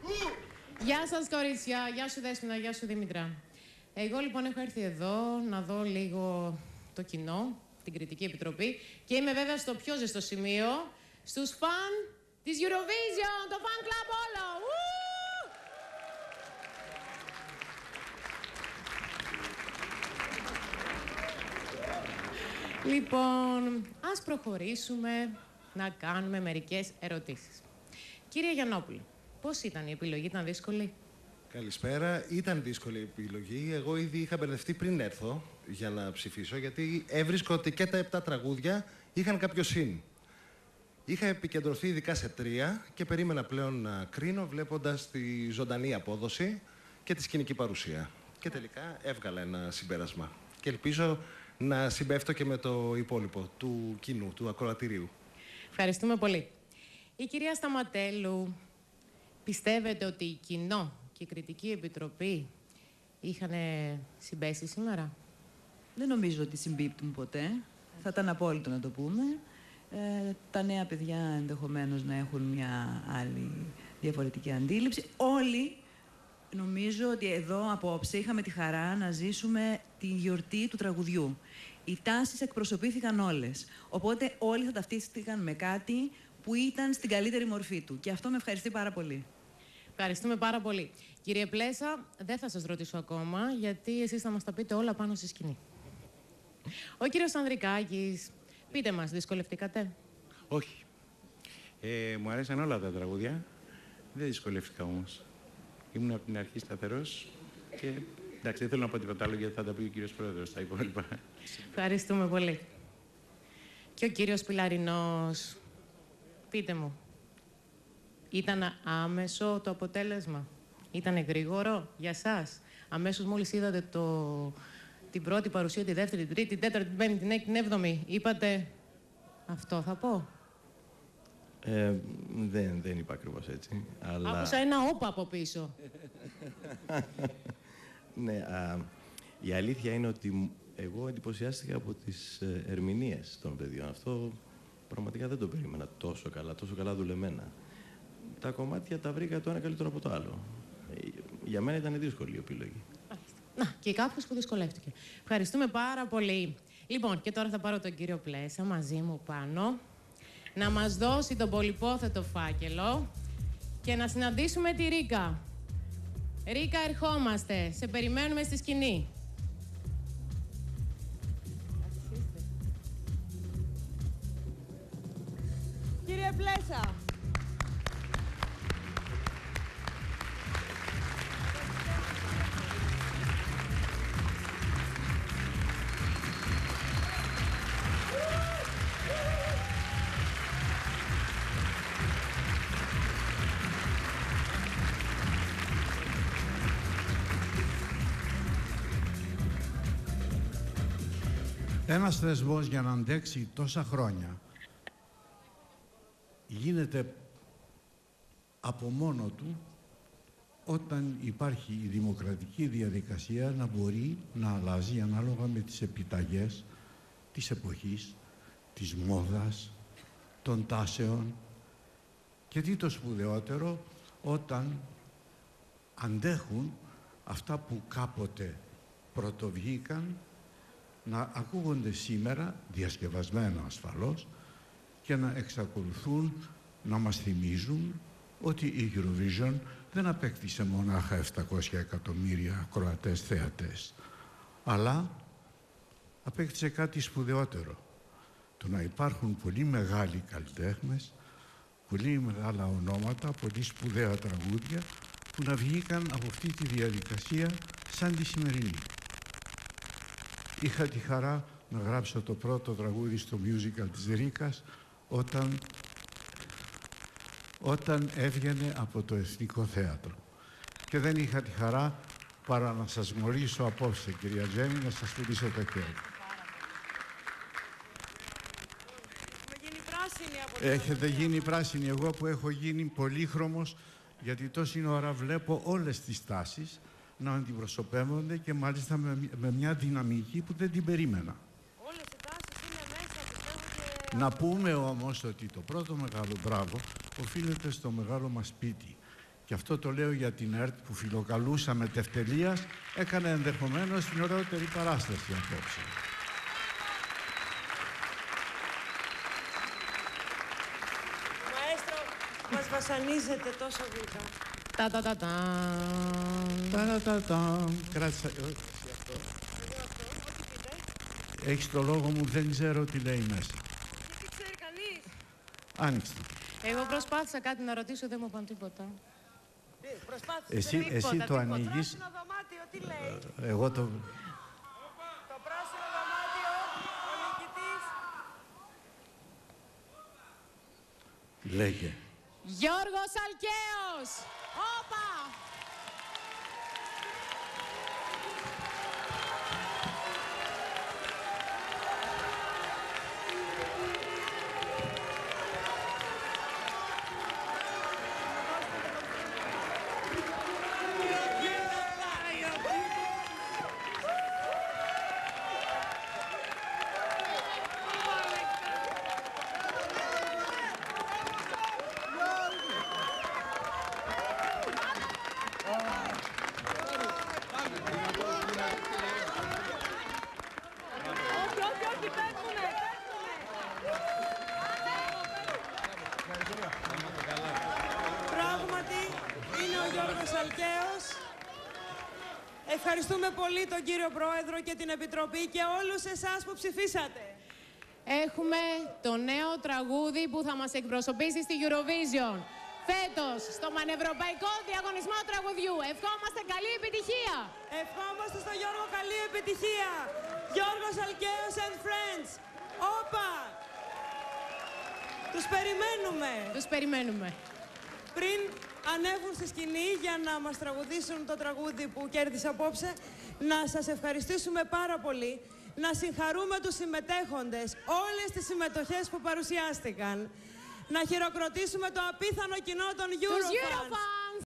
Γεια σας κορίτσια, γεια σου Δέσποινα, γεια σου Δήμητρα. Εγώ λοιπόν έχω έρθει εδώ να δω λίγο το κοινό, την Κριτική Επιτροπή και είμαι βέβαια στο πιο ζεστό σημείο, στους φαν της Eurovision, το fan club όλο. Λοιπόν, ας προχωρήσουμε να κάνουμε μερικές ερωτήσεις. Κύριε Γιαννόπουλε, πώς ήταν η επιλογή, ήταν δύσκολη? Καλησπέρα. Ήταν δύσκολη η επιλογή. Εγώ ήδη είχα μπερδευτεί πριν έρθω για να ψηφίσω, γιατί έβρισκα ότι και τα 7 τραγούδια είχαν κάποιο συν. Είχα επικεντρωθεί ειδικά σε 3 και περίμενα πλέον να κρίνω βλέποντας τη ζωντανή απόδοση και τη σκηνική παρουσία. Και τελικά έβγαλα ένα συμπέρασμα. Και ελπίζω να συμπέφτω και με το υπόλοιπο του κοινού, του ακροατηρίου. Ευχαριστούμε πολύ. Η κυρία Σταματέλου, πιστεύετε ότι η κοινό και η Κριτική Επιτροπή είχαν συμπέσει σήμερα? Δεν νομίζω ότι συμπίπτουν ποτέ. Θα ήταν απόλυτο να το πούμε. Τα νέα παιδιά ενδεχομένως να έχουν μια άλλη διαφορετική αντίληψη. Όλοι νομίζω ότι εδώ απόψε είχαμε τη χαρά να ζήσουμε τη γιορτή του τραγουδιού. Οι τάσεις εκπροσωπήθηκαν όλες. Οπότε όλοι θα ταυτίστηκαν με κάτι που ήταν στην καλύτερη μορφή του. Και αυτό με ευχαριστεί πάρα πολύ. Ευχαριστούμε πάρα πολύ. Κύριε Πλέσα, δεν θα σας ρωτήσω ακόμα, γιατί εσείς θα μας τα πείτε όλα πάνω στη σκηνή. Ο κύριος Ανδρικάκης, πείτε μας, δυσκολευτήκατε? Όχι. Μου αρέσαν όλα τα τραγούδια. Δεν δυσκολεύτηκα όμως. Ήμουν από την αρχή σταθερός και εντάξει, δεν θέλω να πω τίποτα άλλο γιατί θα τα πει ο κύριος Πρόεδρος στα υπόλοιπα. Ευχαριστούμε πολύ. Και ο κύριος Πιλαρινός, πείτε μου, ήταν άμεσο το αποτέλεσμα? Ήτανε γρήγορο για σας? Αμέσως μόλις είδατε την πρώτη παρουσία, τη δεύτερη, την τρίτη, την τέταρτη, την πέμπτη, την έκτη, την έβδομη, είπατε αυτό θα πω? Δεν είπα ακριβώς έτσι, αλλά... Άκουσα ένα όπα από πίσω. Ναι, η αλήθεια είναι ότι εγώ εντυπωσιάστηκα από τις ερμηνείες των παιδιών. Αυτό πραγματικά δεν το περίμενα τόσο καλά δουλεμένα. Τα κομμάτια τα βρήκα το ένα καλύτερο από το άλλο. Για μένα ήταν δύσκολη η επιλογή. Να, και κάποιος που δυσκολεύτηκε. Ευχαριστούμε πάρα πολύ. Λοιπόν, και τώρα θα πάρω τον κύριο Πλέσα μαζί μου πάνω να μας δώσει τον πολυπόθετο φάκελο και να συναντήσουμε τη Ρίκα. Ρίκα, ερχόμαστε. Σε περιμένουμε στη σκηνή. Κύριε Πλέσα. Ένας θεσμός για να αντέξει τόσα χρόνια γίνεται από μόνο του όταν υπάρχει η δημοκρατική διαδικασία να μπορεί να αλλάζει ανάλογα με τις επιταγές της εποχής, της μόδας, των τάσεων και τι το σπουδαιότερο, όταν αντέχουν αυτά που κάποτε πρωτοβγήκαν να ακούγονται σήμερα, διασκευασμένα ασφαλώς, και να εξακολουθούν να μας θυμίζουν ότι η Eurovision δεν απέκτησε μονάχα 700 εκατομμύρια ακροατές θεατές, αλλά απέκτησε κάτι σπουδαιότερο. Το να υπάρχουν πολύ μεγάλοι καλλιτέχνες, πολύ μεγάλα ονόματα, πολύ σπουδαία τραγούδια που να βγήκαν από αυτή τη διαδικασία σαν τη σημερινή. Είχα τη χαρά να γράψω το πρώτο τραγούδι στο musical της Ρίκας όταν έβγαινε από το Εθνικό Θέατρο. Και δεν είχα τη χαρά παρά να σας γνωρίσω απόψε, κυρία Τζέννη, να σας φιλήσω το χέρι. Έχετε γίνει πράσινοι, εγώ που έχω γίνει πολύχρωμος, γιατί τόση ώρα βλέπω όλες τις τάσεις να αντιπροσωπεύονται και μάλιστα με μια δυναμική που δεν την περίμενα. Όλες οι τάσεις είναι μέσα, Να πούμε όμως ότι το πρώτο μεγάλο μπράβο οφείλεται στο μεγάλο μας σπίτι. Και αυτό το λέω για την ΕΡΤ που φιλοκαλούσαμε τευτελείας, έκανε ενδεχομένως την ωραιότερη παράσταση απόψε. Μαέστρο, μας βασανίζετε τόσο γλυκά. Κράτησα. Έχεις το λόγο μου, δεν ξέρω τι λέει μέσα. Τι ξέρει κανείς. Άνοιξε. Εγώ προσπάθησα κάτι να ρωτήσω, δεν μου είπαν τίποτα. Εσύ το ανοίγεις. Το πράσινο δωμάτιο, τι λέει. Εγώ το... Το πράσινο δωμάτιο, ο νικητής. Λέγε. Γιώργος Αλκαίος! Όπα! Πράγματι, είναι ο Γιώργος Αλκαίος. Ευχαριστούμε πολύ τον κύριο Πρόεδρο και την Επιτροπή και όλους εσάς που ψηφίσατε. Έχουμε το νέο τραγούδι που θα μας εκπροσωπήσει στη Eurovision. Φέτος, στο Πανευρωπαϊκό Διαγωνισμό Τραγουδιού. Ευχόμαστε καλή επιτυχία! Ευχόμαστε στον Γιώργο καλή επιτυχία. Γιώργος Αλκαίος and Friends. Όπα! Τους περιμένουμε. Τους περιμένουμε. Πριν ανέβουν στη σκηνή για να μας τραγουδήσουν το τραγούδι που κέρδισε απόψε, να σας ευχαριστήσουμε πάρα πολύ, να συγχαρούμε τους συμμετέχοντες, όλες τις συμμετοχές που παρουσιάστηκαν, να χειροκροτήσουμε το απίθανο κοινό των Eurofans.